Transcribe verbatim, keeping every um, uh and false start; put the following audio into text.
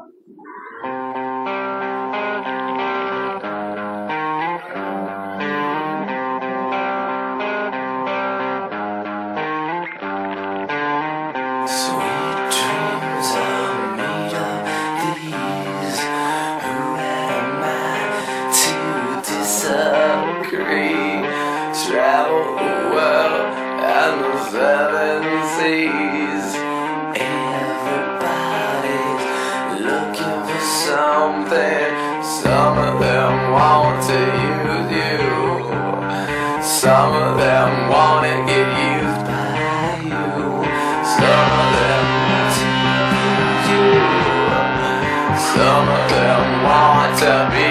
Sweet dreams are made of these. Who am I to disagree? Travel the world and the seven seas. Everybody's looking for something. Some of them want to use you. Some of them want to get used by you. Some of them want to use you. Some of them want to be